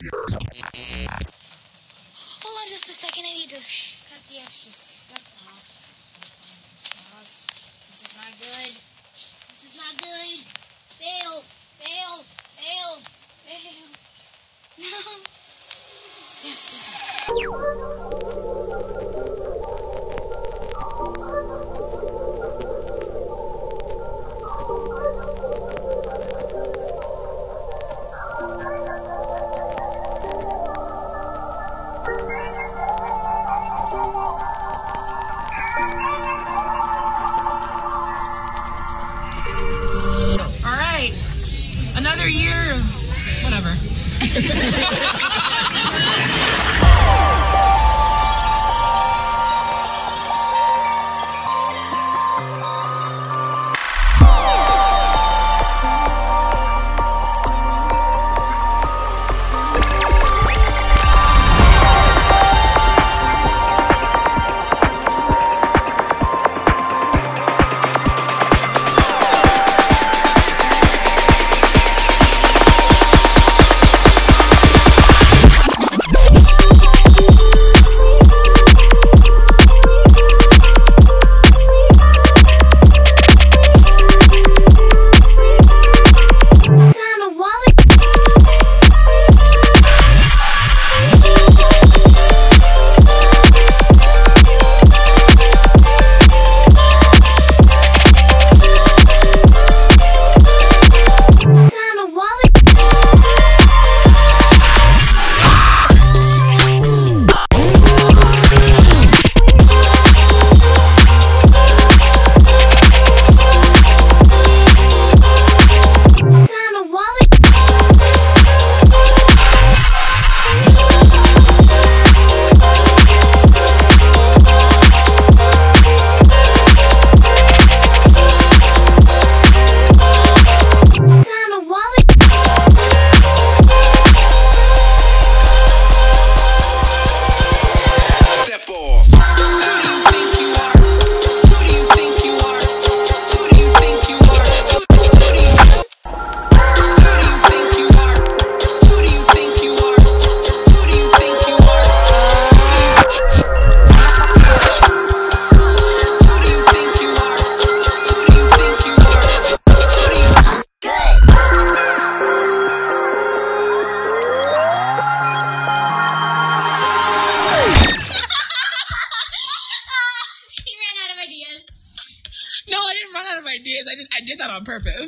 Hold on just a second, I need to cut the extra stuff off. Sauce. This is not good. This is not good. Fail. Fail. Fail. Fail. No. Yes. Another year of whatever. No, I didn't run out of ideas. I did that on purpose.